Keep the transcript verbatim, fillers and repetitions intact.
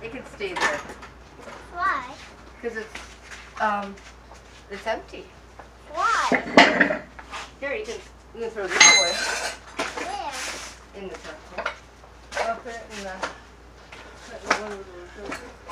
It can stay there. Why? Because it's, um, it's empty. Why? Here, you can, you can throw this away. Where? In the circle. I'll put it in the, put it in one of those.